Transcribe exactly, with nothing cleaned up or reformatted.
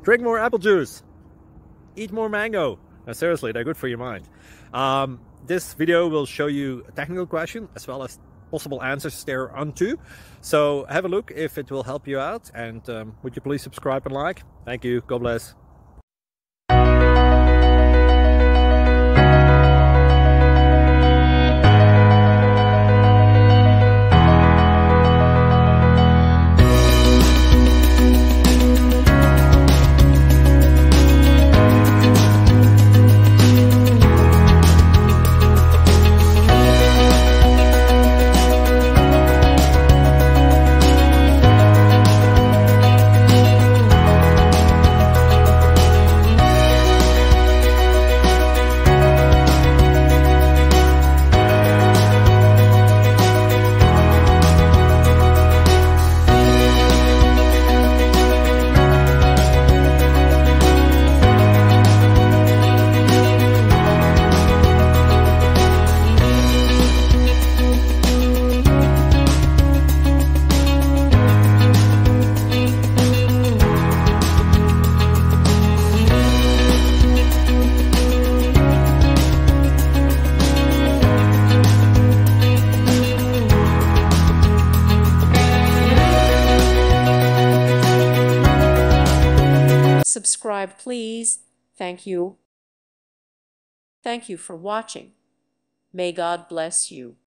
Drink more apple juice. Eat more mango. Now, seriously, they're good for your mind. Um, this video will show you a technical question as well as possible answers thereunto. So have a look if it will help you out. And um, would you please subscribe and like? Thank you. God bless. Subscribe, please. Thank you. Thank you for watching. May God bless you.